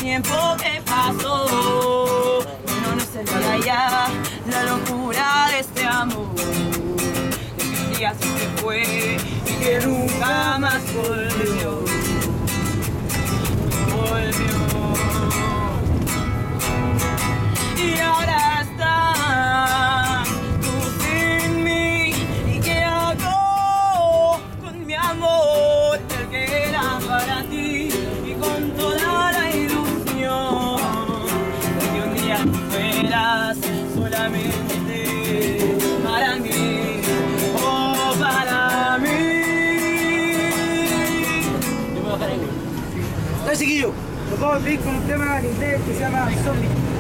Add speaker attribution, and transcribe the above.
Speaker 1: tiempo que pasó, no es el día ya, la locura de este amor, de que un día se fue y que nunca más volvió. Y ahora estás tú sin mí, ¿y qué hago con mi amor? El que era para ti y con toda la ilusión de que un día tú fueras solamente para mí, oh para mí.
Speaker 2: Hola chiquillos, los vamos a pedir con un tema en inglés que se llama Zombie.